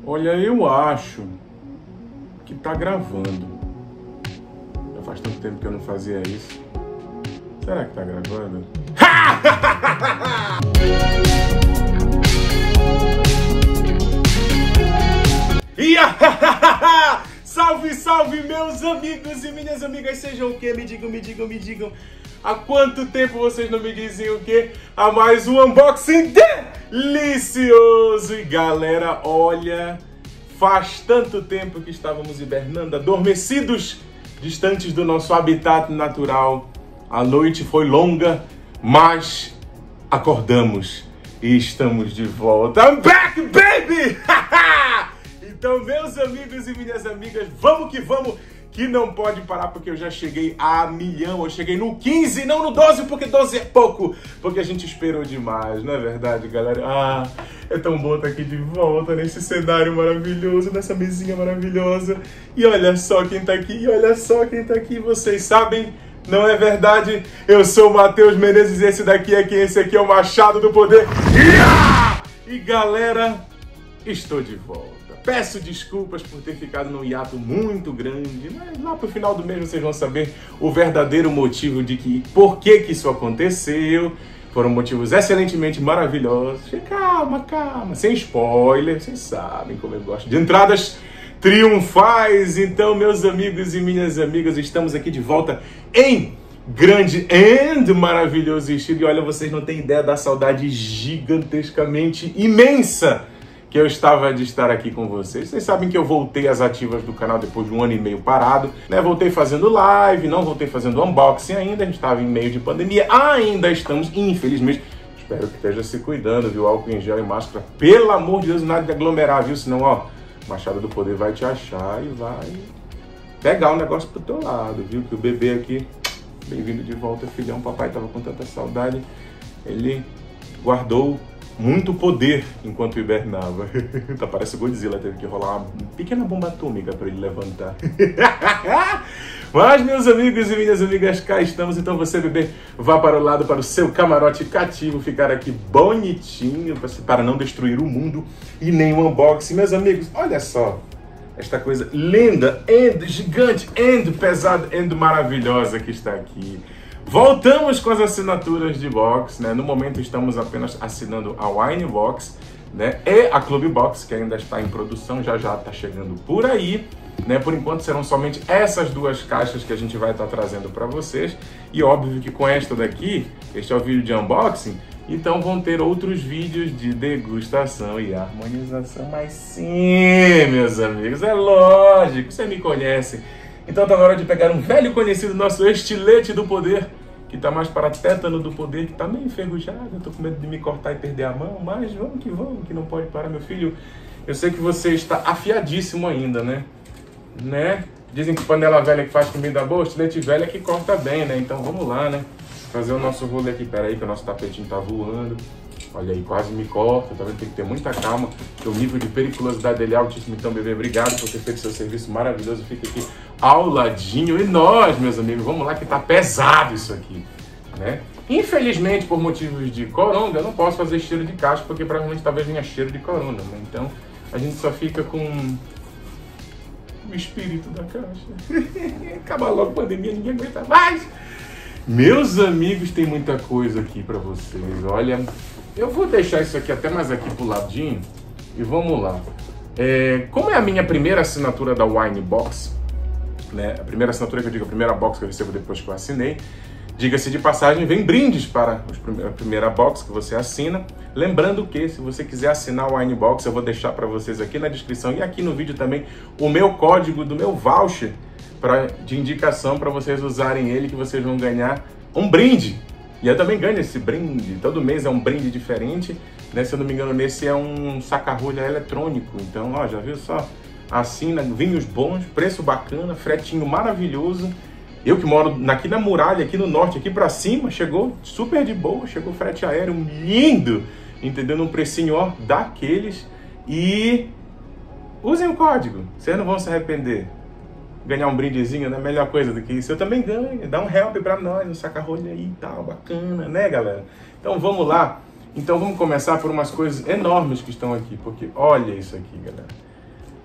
Olha, eu acho que tá gravando. Já faz tanto tempo que eu não fazia isso. Será que tá gravando? Salve, salve, meus amigos e minhas amigas, sejam o quê? Me digam. Há quanto tempo vocês não me diziam o quê? Há mais um unboxing delicioso! E galera, olha, faz tanto tempo que estávamos hibernando, adormecidos, distantes do nosso habitat natural. A noite foi longa, mas acordamos e estamos de volta. I'm back, baby! Então, meus amigos e minhas amigas, vamos que não pode parar, porque eu já cheguei a 1.000.000. Eu cheguei no 15, não no 12, porque 12 é pouco, porque a gente esperou demais, não é verdade, galera? Ah, é tão bom estar aqui de volta, nesse cenário maravilhoso, nessa mesinha maravilhosa. E olha só quem tá aqui, vocês sabem, não é verdade? Eu sou o Matheus Menezes e esse daqui é quem? Esse aqui é o Machado do Poder. E galera, estou de volta. Peço desculpas por ter ficado num hiato muito grande, mas lá pro final do mês vocês vão saber o verdadeiro motivo de por que isso aconteceu. Foram motivos excelentemente maravilhosos. Calma, sem spoiler, vocês sabem como eu gosto de entradas triunfais. Então, meus amigos e minhas amigas, estamos aqui de volta em grande e maravilhoso estilo. E olha, vocês não têm ideia da saudade gigantescamente imensa que eu estava de estar aqui com vocês. Vocês sabem que eu voltei às ativas do canal depois de 1 ano e meio parado, né? Voltei fazendo live, não voltei fazendo unboxing ainda, a gente estava em meio de pandemia, ainda estamos, infelizmente. Espero que esteja se cuidando, viu? Álcool em gel e máscara, pelo amor de Deus, nada de aglomerar, viu? Senão, ó, Machado do Poder vai te achar e vai pegar o negócio pro teu lado, viu? Que o bebê aqui, bem-vindo de volta, filhão, papai tava com tanta saudade, ele guardou muito poder enquanto hibernava. Tá, parece Godzilla, teve que rolar uma pequena bomba atômica para ele levantar. Mas, meus amigos e minhas amigas, cá estamos. Então você, bebê, vá para o lado, para o seu camarote cativo, ficar aqui bonitinho, para não destruir o mundo e nem o unboxing. Meus amigos, olha só esta coisa linda, gigante, pesada, maravilhosa que está aqui. Voltamos com as assinaturas de box, né? No momento estamos apenas assinando a Wine Box, né? E a Club Box, que ainda está em produção, já está chegando por aí, né? Por enquanto serão somente essas duas caixas que a gente vai estar trazendo para vocês. E óbvio que com esta daqui, este é o vídeo de unboxing, então vão ter outros vídeos de degustação e harmonização. Mas sim, meus amigos, é lógico, você me conhece. Então tá na hora de pegar um velho conhecido nosso estilete do poder, que tá mais para tétano do poder, que tá meio enferrujado. Eu tô com medo de me cortar e perder a mão, mas vamos, que não pode parar, meu filho. Eu sei que você está afiadíssimo ainda, né? Dizem que panela velha que faz comida boa, estilete velho é que corta bem, né? Então vamos lá, né? Fazer o nosso rolê aqui. Pera aí que o nosso tapetinho tá voando. Olha aí, quase me corta, tá vendo? Tem que ter muita calma, porque o nível de periculosidade dele é altíssimo. Então, bebê, obrigado por ter feito seu serviço maravilhoso. Fica aqui ao ladinho. E nós, meus amigos, vamos lá que tá pesado isso aqui, né? Infelizmente, por motivos de coronga, eu não posso fazer cheiro de caixa, porque provavelmente talvez venha cheiro de coronga, né? Então, a gente só fica com o espírito da caixa. Acaba logo a pandemia, ninguém aguenta mais. Meus amigos, tem muita coisa aqui pra vocês. Olha, eu vou deixar isso aqui até mais aqui pro ladinho e vamos lá. Como é a minha primeira assinatura da Wine Box, né? A primeira assinatura que eu digo, a primeira box que eu recebo depois que eu assinei. Diga-se de passagem, vem brindes para a primeira box que você assina. Lembrando que, se você quiser assinar o Wine Box, eu vou deixar para vocês aqui na descrição e aqui no vídeo também o meu código do meu voucher de indicação para vocês usarem ele, que vocês vão ganhar um brinde. E eu também ganho esse brinde. Todo mês é um brinde diferente, né? Se eu não me engano, nesse é um saca-rolha eletrônico. Então, ó, já viu só? Assina, vinhos bons, preço bacana, fretinho maravilhoso. Eu que moro aqui na muralha, aqui no norte, aqui pra cima, chegou super de boa, chegou frete aéreo lindo, entendeu? Num precinho, ó, daqueles. E usem o código, vocês não vão se arrepender. Ganhar um brindezinho não é a melhor coisa do que isso. Eu também ganho, dá um help pra nós, um saca-rolha aí e tal, bacana, né, galera? Então vamos lá. Então vamos começar por umas coisas enormes que estão aqui, porque olha isso aqui, galera.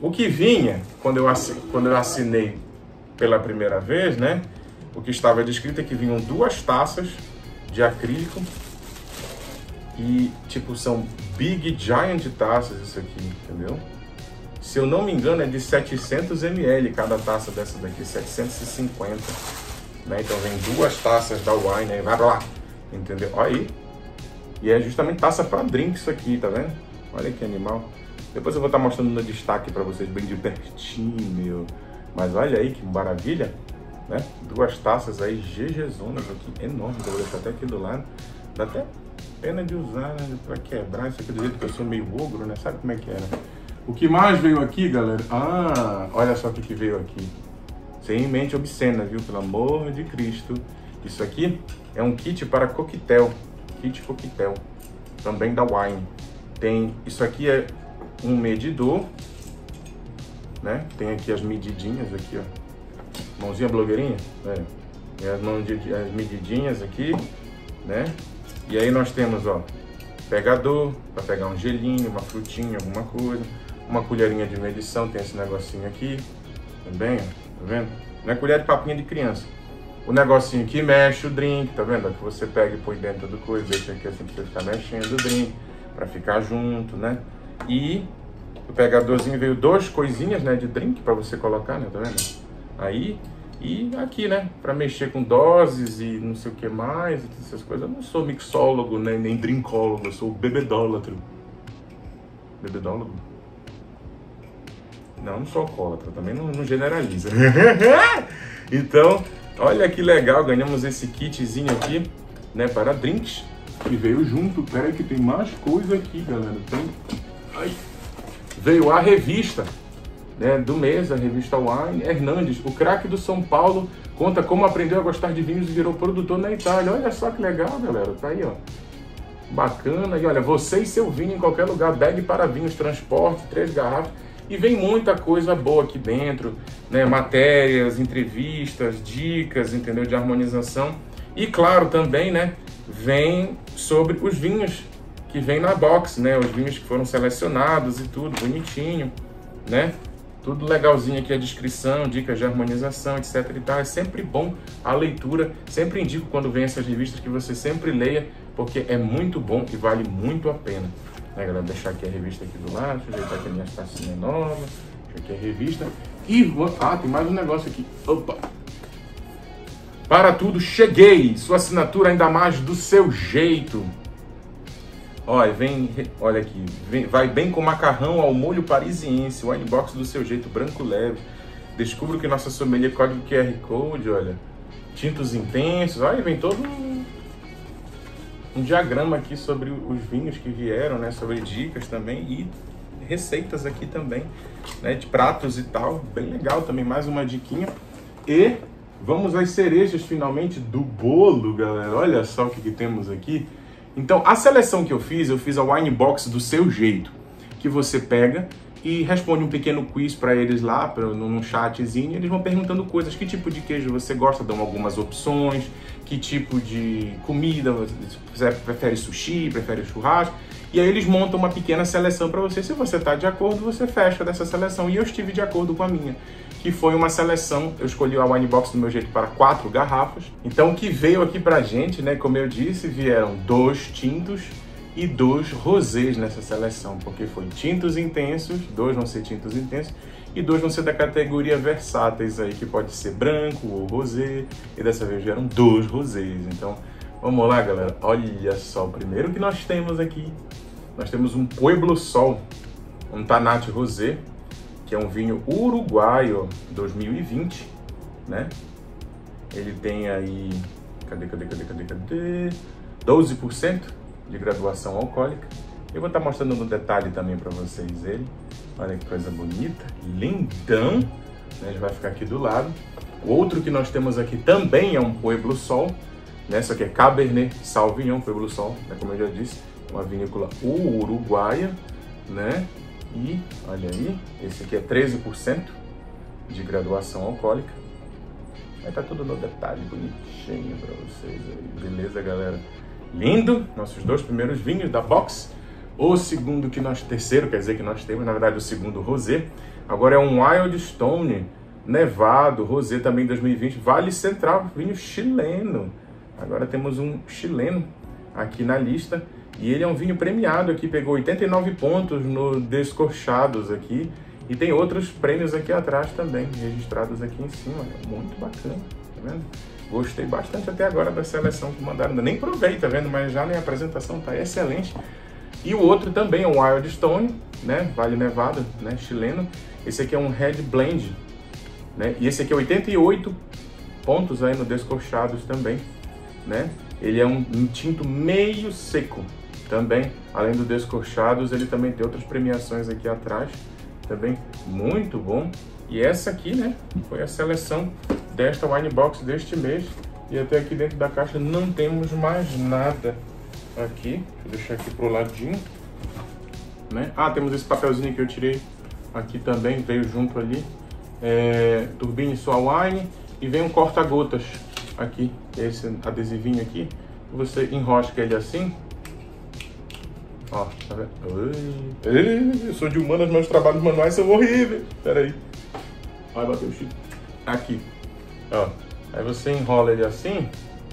O que vinha, quando eu assinei pela primeira vez, né? O que estava descrito é que vinham 2 taças de acrílico e, tipo, são big giant taças isso aqui, entendeu? Se eu não me engano, é de 700 ml cada taça dessa daqui, 750, né? Então vem 2 taças da Wine, aí vai lá, entendeu? Olha aí. E é justamente taça para drink isso aqui, tá vendo? Olha que animal. Depois eu vou estar mostrando no destaque para vocês bem de pertinho, meu. Mas olha aí que maravilha, né? 2 taças aí, GGzonas aqui, enormes. Eu vou deixar até aqui do lado. Dá até pena de usar, né? Pra quebrar isso aqui do jeito que eu sou meio ogro, né? Sabe como é que é, né? O que mais veio aqui, galera? Ah, olha só o que veio aqui. Sem mente obscena, viu? Pelo amor de Cristo. Isso aqui é um kit para coquetel. Kit coquetel. Também da Wine. Tem, isso aqui é um medidor, né? Tem aqui as medidinhas aqui, ó. Mãozinha blogueirinha, né? E as medidinhas aqui, né? E aí nós temos, ó, pegador para pegar um gelinho, uma frutinha, alguma coisa. Uma colherinha de medição, tem esse negocinho aqui, também, ó, tá vendo? Não é colher de papinha de criança. O negocinho que mexe o drink, tá vendo? Que você pega e põe dentro do coisa, deixa aqui assim pra você ficar mexendo o drink, pra ficar junto, né? E o pegadorzinho veio 2 coisinhas, né, de drink pra você colocar, né, tá vendo? Aí, e aqui, né, pra mexer com doses e não sei o que mais, essas coisas. Eu não sou mixólogo, né, nem drinkólogo, eu sou bebedólatro. Bebedólogo? Não sou alcoólatra, também não generaliza. Então, olha que legal, ganhamos esse kitzinho aqui, né, para drinks. E veio junto, peraí que tem mais coisa aqui, galera. Tem... Ai. Veio a revista, né, do mês, a revista Wine. Hernandes, o craque do São Paulo, conta como aprendeu a gostar de vinhos e virou produtor na Itália. Olha só que legal, galera, tá aí, ó. Bacana, e olha, você e seu vinho em qualquer lugar, bag para vinhos, transporte, 3 garrafas. E vem muita coisa boa aqui dentro, né? Matérias, entrevistas, dicas, entendeu? De harmonização. E claro, também, né? Vem sobre os vinhos que vem na box, né? Os vinhos que foram selecionados e tudo, bonitinho, né? Tudo legalzinho aqui, a descrição, dicas de harmonização, etc e tal. É sempre bom a leitura. Sempre indico quando vem essas revistas que você sempre leia, porque é muito bom e vale muito a pena. Né, galera? Deixar aqui a revista aqui do lado, deixa eu ajeitar aqui a minha tacinha nova, deixa aqui a revista. E vou... Ah, tem mais um negócio aqui. Opa! Para tudo, cheguei! Sua assinatura ainda mais do seu jeito. Olha, olha aqui, vai bem com macarrão ao molho parisiense, o Winebox do seu jeito, branco leve. Descubra que nossa sommelier, código QR Code, olha. Tintos intensos, olha, vem todo um diagrama aqui sobre os vinhos que vieram, né? Sobre dicas também e receitas aqui também, né? De pratos e tal, bem legal também, mais uma diquinha. E vamos às cerejas finalmente do bolo, galera. Olha só o que temos aqui. Então, a seleção que eu fiz a Winebox do seu jeito, que você pega e responde um pequeno quiz para eles lá, num chatzinho, eles vão perguntando coisas, que tipo de queijo você gosta, dão algumas opções, que tipo de comida, você prefere sushi, prefere churrasco, e aí eles montam uma pequena seleção para você. Se você está de acordo, você fecha dessa seleção, e eu estive de acordo com a minha, que foi uma seleção, eu escolhi a Winebox do meu jeito para 4 garrafas. Então o que veio aqui pra gente, né, como eu disse, vieram 2 tintos e 2 rosés nessa seleção, porque foi tintos intensos, 2 vão ser tintos intensos, e 2 vão ser da categoria versáteis aí, que pode ser branco ou rosé, e dessa vez vieram 2 rosés. Então, vamos lá, galera, olha só, o primeiro que nós temos aqui, nós temos um Pueblo Sol, um Tannat Rosé, que é um vinho uruguaio 2020, né? Ele tem aí, cadê? 12% de graduação alcoólica. Eu vou estar mostrando no detalhe também para vocês ele. Olha que coisa bonita, lindão, né? Já vai ficar aqui do lado. O outro que nós temos aqui também é um Pueblo Sol, né? Só que é Cabernet Sauvignon Pueblo Sol, né? Como eu já disse, uma vinícola uruguaia, né? E, olha aí, esse aqui é 13% de graduação alcoólica. Aí tá tudo no detalhe, bonitinho pra vocês aí. Beleza, galera? Lindo! Nossos 2 primeiros vinhos da box o segundo terceiro, quer dizer, que nós temos, na verdade, o segundo rosé. Agora é um Wild Stone Nevado, rosé também 2020, Vale Central, vinho chileno. Agora temos um chileno aqui na lista. E ele é um vinho premiado aqui, pegou 89 pontos no Descorchados aqui. E tem outros prêmios aqui atrás também, registrados aqui em cima. Muito bacana, tá vendo? Gostei bastante até agora da seleção que mandaram. Nem provei, tá vendo? Mas já na apresentação tá excelente. E o outro também é um Wild Stone, né? Vale Nevado, né? Chileno. Esse aqui é um Red Blend, né? E esse aqui é 88 pontos aí no Descorchados também, né? Ele é um tinto meio seco também. Além do Descorchados, ele também tem outras premiações aqui atrás, também muito bom. E essa aqui, né, foi a seleção desta Wine Box deste mês. E até aqui dentro da caixa não temos mais nada aqui. Deixa eu deixar aqui pro ladinho, né? Ah, temos esse papelzinho que eu tirei aqui também, veio junto ali. Turbine Sua Wine. E vem um corta-gotas aqui, esse adesivinho aqui. Você enrosca ele assim. Ó, tá vendo? Eu sou de humanas, meus trabalhos manuais são horríveis. Pera aí. Vai bater o chip. Aqui. Ó. Aí você enrola ele assim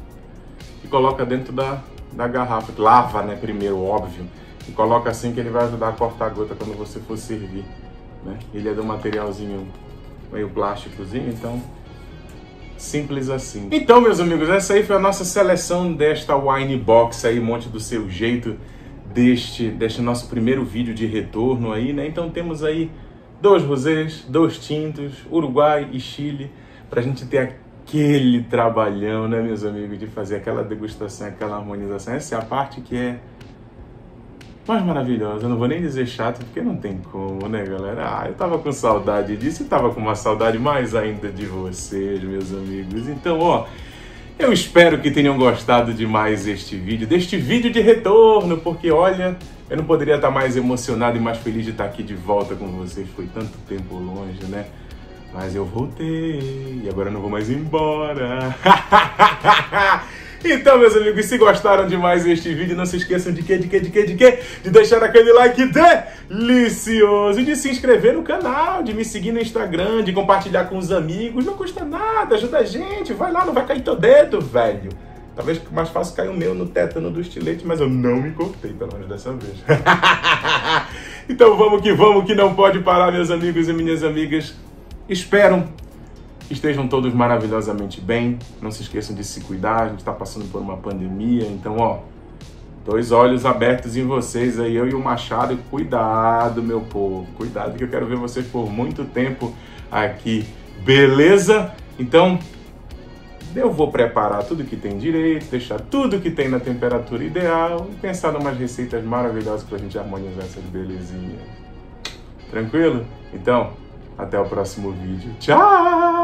e coloca dentro da garrafa. Lava, né, primeiro, óbvio. E coloca assim que ele vai ajudar a cortar a gota quando você for servir, né? Ele é de um materialzinho meio plásticozinho, então simples assim. Então, meus amigos, essa aí foi a nossa seleção desta Wine Box aí, monte do seu jeito, deste nosso primeiro vídeo de retorno aí, né? Então temos aí 2 rosés, 2 tintos, Uruguai e Chile, pra gente ter aquele trabalhão, né, meus amigos, de fazer aquela degustação, aquela harmonização. Essa é a parte que é mais maravilhosa. Eu não vou nem dizer chato, porque não tem como, né, galera? Eu tava com saudade disso e tava com uma saudade mais ainda de vocês, meus amigos. Então, ó, eu espero que tenham gostado demais deste vídeo de retorno, porque, olha, eu não poderia estar mais emocionado e mais feliz de estar aqui de volta com vocês. Foi tanto tempo longe, né? Mas eu voltei e agora eu não vou mais embora. Então, meus amigos, se gostaram demais deste vídeo, não se esqueçam de deixar aquele like delicioso, de se inscrever no canal, de me seguir no Instagram, de compartilhar com os amigos. Não custa nada, ajuda a gente. Vai lá, não vai cair teu dedo, velho. Talvez mais fácil cair o meu no tétano do estilete, mas eu não me cortei, pelo menos dessa vez. Então vamos, que não pode parar, meus amigos e minhas amigas. Espero que estejam todos maravilhosamente bem. Não se esqueçam de se cuidar, a gente está passando por uma pandemia. Então, ó, 2 olhos abertos em vocês aí, eu e o Machado. Cuidado, meu povo, cuidado, que eu quero ver vocês por muito tempo aqui, beleza? Então, eu vou preparar tudo que tem direito, deixar tudo que tem na temperatura ideal e pensar em umas receitas maravilhosas pra gente harmonizar essas belezinhas. Tranquilo? Então, até o próximo vídeo. Tchau!